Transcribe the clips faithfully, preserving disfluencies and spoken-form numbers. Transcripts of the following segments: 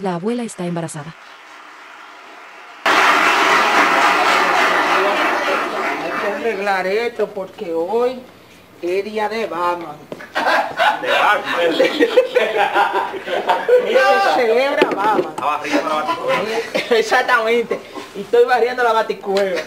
La abuela está embarazada. Hay que arreglar esto porque hoy es día de Batman. De Batman. Se celebra Batman. Estaba arriba la baticueva. Exactamente. Y estoy barriendo la baticueva.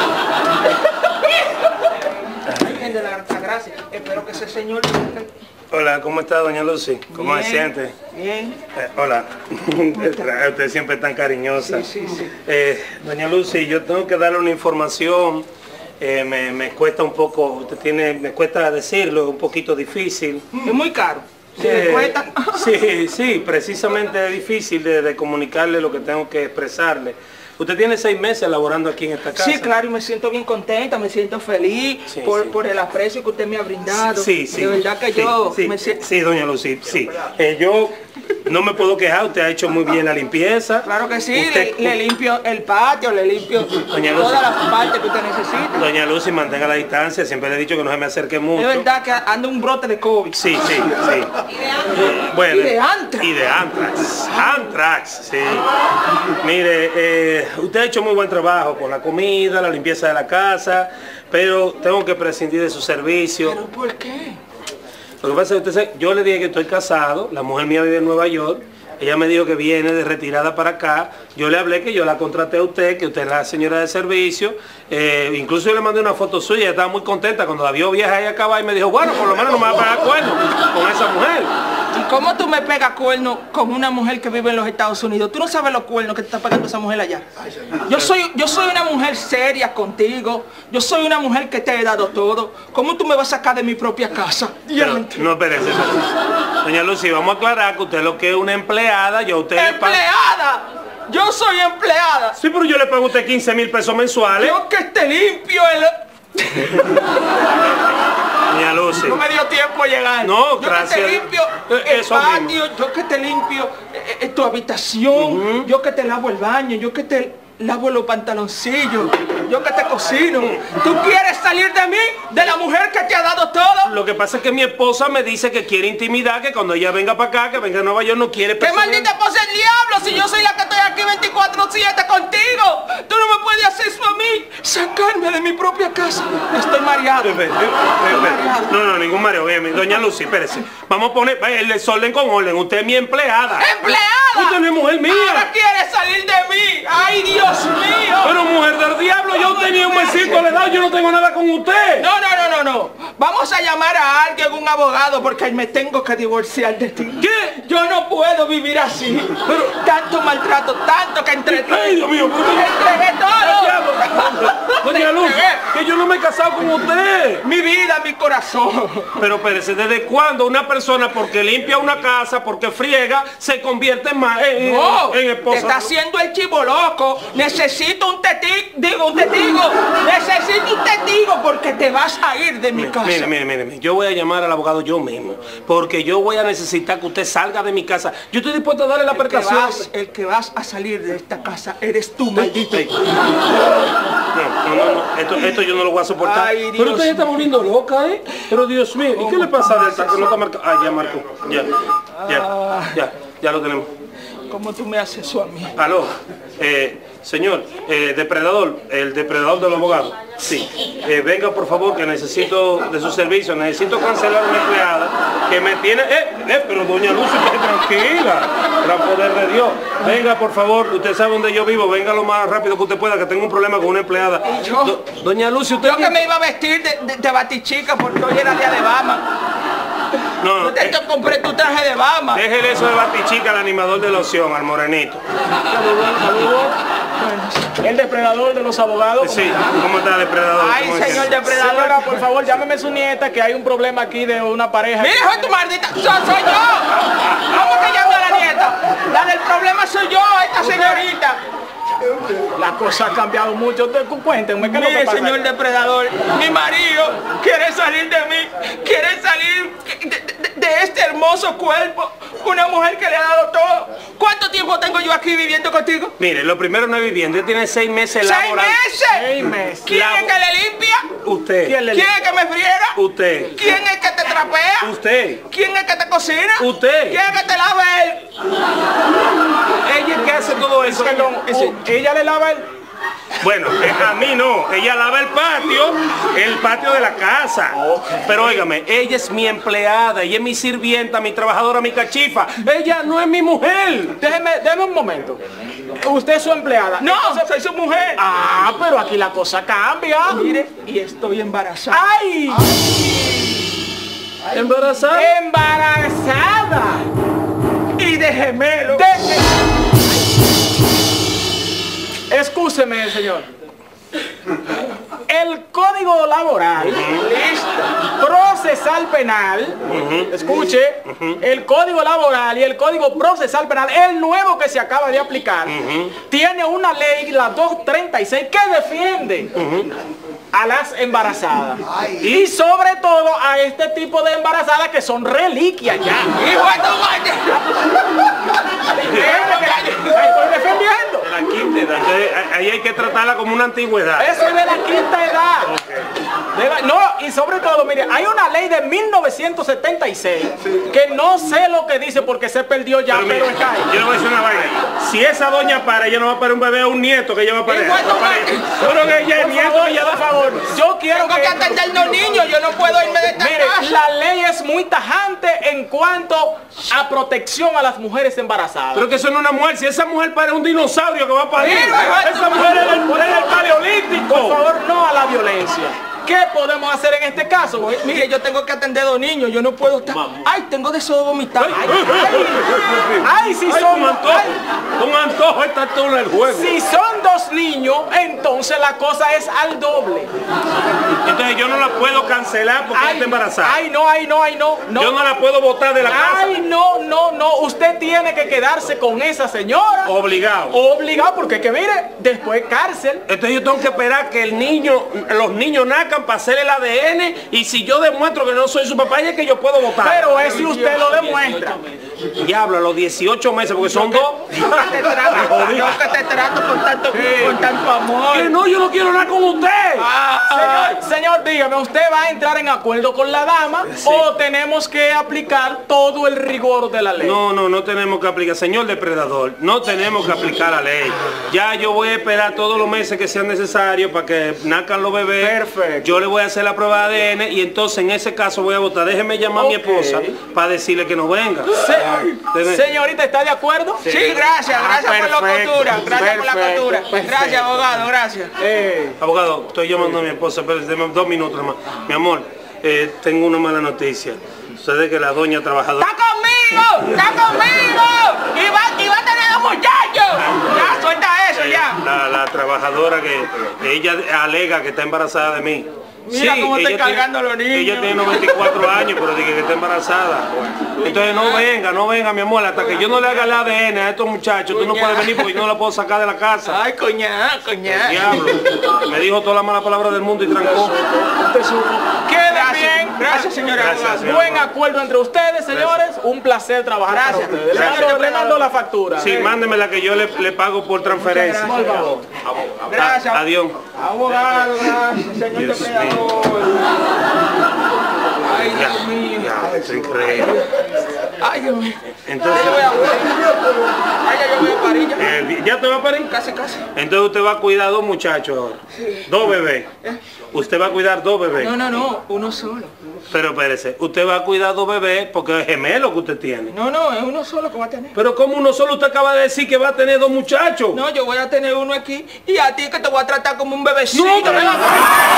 Virgen de la Altagracia. Espero que ese señor... Hola, ¿cómo está doña Lucy? ¿Cómo Bien, se siente? Bien. Eh, hola. Usted siempre es tan cariñosa. Sí, sí, sí. Eh, doña Lucy, yo tengo que darle una información. Eh, me, me cuesta un poco, usted tiene, me cuesta decirlo, es un poquito difícil. Es muy caro. ¿Se Eh, me cuesta? Sí, sí, precisamente es difícil de, de comunicarle lo que tengo que expresarle. Usted tiene seis meses laborando aquí en esta casa. Sí, claro, y me siento bien contenta, me siento feliz Sí, por, sí. por el aprecio que usted me ha brindado. Sí, sí. De verdad que sí, yo sí, me siento... sí, doña Lucy, sí. Eh, yo no me puedo quejar, usted ha hecho muy bien la limpieza. Claro que sí, Usted- le, le limpio el patio, le limpio Doña Lucy. todas las partes que usted necesita. Doña Lucy, mantenga la distancia, siempre le he dicho que no se me acerque mucho. Es verdad que anda un brote de COVID. Sí, sí, sí. Bueno, Y de antrax. Y de antrax. Antrax, sí. Mire, eh, usted ha hecho muy buen trabajo con la comida, la limpieza de la casa, pero tengo que prescindir de su servicio. ¿Pero por qué? Lo que pasa es que usted sabe, yo le dije que estoy casado, la mujer mía vive en Nueva York, ella me dijo que viene de retirada para acá, yo le hablé que yo la contraté a usted, que usted es la señora de servicio, eh, incluso yo le mandé una foto suya, ella estaba muy contenta cuando la vio vieja ahí acá y me dijo, bueno, por lo menos no me va a pegar cuerno con esa mujer. ¿Y cómo tú me pegas cuernos con una mujer que vive en los Estados Unidos? Tú no sabes los cuernos que te está pegando esa mujer allá. Yo soy, yo soy una mujer seria contigo, yo soy una mujer que te he dado todo. ¿Cómo tú me vas a sacar de mi propia casa? Pero, no, espérese, espérese. Doña Lucy, vamos a aclarar que usted lo que es una empleada, yo a usted le pago... ¡Empleada! Yo soy empleada. Sí, pero yo le pago a usted quince mil pesos mensuales. Yo que te limpio el... Doña Lucy. No me dio tiempo a llegar. No, yo gracias. Yo que te limpio Eh, el eso patio, mismo. yo que te limpio eh, eh, tu habitación, Uh-huh. yo que te lavo el baño, yo que te lavo los pantaloncillos, yo que te cocino. ¿Tú quieres salir de mí? ¿De la mujer que te ha dado todo? Lo que pasa es que mi esposa me dice que quiere intimidad, que cuando ella venga para acá, que venga a Nueva York, no quiere ¿Qué personal. maldita esposa del diablo si yo soy la que estoy aquí veinticuatro siete contigo? Tú no me puedes hacer eso a mí. Sacarme de mi propia casa. Estoy mareado. Espere, espere, espere. No, no, ningún mareo. Bien, doña Lucy, espérese. Vamos a poner vaya, el desorden con orden. Usted es mi empleada. ¡Empleada! Usted no es mujer mía. Ahora quieres salir de mí. ¡Ay, Dios mío! Pero mujer del diablo, yo tenía un besito le he dado, yo no tengo nada con usted. No, no, no, no, no. Vamos a llamar a alguien, un abogado, porque me tengo que divorciar de ti. ¿Qué? Yo no puedo vivir así. Pero tanto maltrato, tanto que entregué. Ay, Dios mío, pero usted- Entregué todo. Doña Lucy, Entregué que yo no me he casado con usted. mi vida, mi corazón. Pero espérese, ¿desde cuándo una persona porque limpia una casa, porque friega, se convierte en, ma- en, No, en te esposa? está haciendo el chivo loco. Necesito un testigo, digo, un testigo. Necesito un testigo porque te vas a ir de mi casa. Mire, mire, mire, mire, yo voy a llamar al abogado yo mismo, porque yo voy a necesitar que usted salga de mi casa. Yo estoy dispuesto a darle la El que, prestación. vas, el que vas a salir de esta casa eres tú, maldito. Ey. No, no, no, no, esto, esto yo no lo voy a soportar. Ay, Dios. Pero usted se está volviendo loca, ¿eh? Pero Dios mío, ¿y qué le pasa a esta que no está marcado? Ah, ya marcó, ya, ya, ya, ya lo tenemos. ¿Cómo tú me haces eso a mí? Aló, eh, señor, eh, depredador, el depredador del abogado. Sí, eh, venga por favor que necesito de su servicio, necesito cancelar a una empleada que me tiene... Eh, eh, pero doña Lucy, que tranquila, gran poder de Dios. Venga por favor, usted sabe dónde yo vivo, venga lo más rápido que usted pueda, que tengo un problema con una empleada. ¿Y yo? Do- doña Lucy, usted... Yo que me iba a vestir de, de, de batichica porque hoy era día de Bama. No, Yo te eh, te compré tu traje de Bama. déjele eso de Batichica al animador de loción, al morenito. El depredador de los abogados. Sí, ¿cómo está depredador? Ay, ¿Cómo es señor que- depredador. Señora, por favor, llámeme a su nieta que hay un problema aquí de una pareja. Mira, hijo de tu maldita, soy, soy yo. ¿Cómo que llamo a la nieta? La del problema soy yo, esta señorita. La cosa ha cambiado mucho. Usted, cuéntenme, ¿qué es lo que Mire, pasa? señor depredador, mi marido quiere salir de mí, quiere salir de, de- de este hermoso cuerpo, una mujer que le ha dado todo. ¿Cuánto tiempo tengo yo aquí viviendo contigo? Mire, lo primero no es vivienda, usted tiene seis meses ¡Seis laborando. meses! Seis meses. ¿Quién Labo- es que le limpia? Usted. ¿Quién le- ¿Quién es que me friega? Usted. ¿Quién es que te trapea? Usted. ¿Quién es que te cocina? Usted. ¿Quién es que te lava el...? permiso. Perdón, uh, ella le lava el... Bueno, eh, a mí no, ella lava el patio, el patio de la casa. Pero óigame, ella es mi empleada, ella es mi sirvienta, mi trabajadora, mi cachifa. Ella no es mi mujer. Déjeme, déjeme un momento. Usted es su empleada. No, Entonces- soy su mujer. Ah, pero aquí la cosa cambia. Mire, y estoy embarazada. ¡Ay! ¿Embarazada? ¡Embarazada! Y de gemelo. De- Excúseme, señor. El Código Laboral, listo, Procesal Penal, escuche, el Código Laboral y el Código Procesal Penal, el nuevo que se acaba de aplicar, tiene una ley, la doscientos treinta y seis, que defiende a las embarazadas. Y sobre todo a este tipo de embarazadas que son reliquias ya. ¡Hijo de tu madre! Déjeme que la estoy defendiendo. La quinta edad. Entonces, ahí hay que tratarla como una antigüedad. Eso es de la quinta edad. De la- no, y sobre todo, mire, hay una ley de mil novecientos setenta y seis que no sé lo que dice porque se perdió ya, Pero pero, mire, está ahí. yo le voy a decir una vaina. Si esa doña para, ella no va a parir un bebé o un nieto que ella va a parir. Igual tú, Va a parir. madre. Pero que ella es Por nieto favor, que ella por va a favor, yo quiero Tengo que que... atender a los niños, yo no puedo irme de esta Mire, casa. la ley es muy tajante en cuanto a protección a las mujeres embarazadas. Pero que eso no es una mujer, si esa mujer parece un dinosaurio que va a parir. Mira, Esa mujer es del, es del paleolítico. Por favor, no a la violencia. ¿Qué podemos hacer en este caso? güey? Mire, yo tengo que atender a los niños, yo no puedo estar... Ay, tengo deseo de vomitar. Ay, Ay, si Ay, son... con antojo, ay, con antojo está todo el juego. si son dos niños, entonces la cosa es al doble. Entonces yo no la puedo cancelar porque ella está embarazada. Ay, no, ay, no, ay, no, no. Yo no la puedo botar de la casa. Ay, no, no, no. Usted tiene que quedarse con esa señora. Obligado. Obligado, porque que mire, después cárcel. Entonces yo tengo que esperar que el niño, los niños nazcan para hacer el A D N y si yo demuestro que no soy su papá, es que yo puedo votar. Pero es si usted lo demuestra. Diablo, a los dieciocho meses, porque son dos. Yo que te trato, yo que te trato con tanto, con tanto amor. Que no, yo no quiero nada con usted. Señor, señor, dígame, ¿usted va a entrar en acuerdo con la dama o tenemos que aplicar todo el rigor de la ley? No, no, no tenemos que aplicar, señor depredador, no tenemos que aplicar la ley. Ya yo voy a esperar todos los meses que sean necesarios para que nazcan los bebés. Perfecto. Yo le voy a hacer la prueba de A D N y entonces en ese caso voy a votar. Déjeme llamar a mi Ok. esposa para decirle que no venga. Se- Debe- señorita, ¿está de acuerdo? Sí, gracias, gracias por la perfecto, cultura, gracias por la perfecto, cultura. perfecto. Gracias, abogado, gracias. Eh, Abogado, estoy llamando a mi esposa, pero deme dos minutos más. Mi amor, eh, tengo una mala noticia. Ustedes que la doña trabajadora... ¡Está conmigo! ¡Está conmigo! ¡Y va, y va a tener dos muchachos! Ya, suelta eso, ya. La, la trabajadora que ella alega que está embarazada de mí. Mira cómo estoy ella cargando tiene, a los niños. Ella tiene noventa y cuatro años, pero dije que está embarazada. Entonces no venga, no venga, mi amor, hasta que yo no le haga el A D N a estos muchachos, tú no Coña. puedes venir porque yo no la puedo sacar de la casa. Ay, coñá, coñá. Diablo, me dijo todas las malas palabras del mundo y trancó. quede Gracias, bien. gracias, señora. Gracias, abogada. señora. Buen acuerdo entre ustedes, señores. Un placer trabajar Gracias. para ustedes. Le Gracias, mando, le abogado. mando la factura. Sí, mándemela que yo le, le pago por transferencia. Por favor. Gracias. Adiós. Abogado, gracias, señor Dios depredador. Ay, Ya, Dios mío. ya, esto es increíble. Ay, Dios mío. Entonces, Ya yo voy a parir. Ay, ya yo voy a parir ya. eh, ¿ya te va a parir? Casi, casi. Entonces usted va a cuidar dos muchachos ahora. Dos bebés. Usted va a cuidar dos bebés. No, no, no, uno solo. Pero espérese, usted va a cuidar dos bebés porque es gemelo que usted tiene. No, no, es uno solo que va a tener. Pero como uno solo, usted acaba de decir que va a tener dos muchachos. No, yo voy a tener uno aquí y a ti que te voy a tratar como un bebecito. No, te-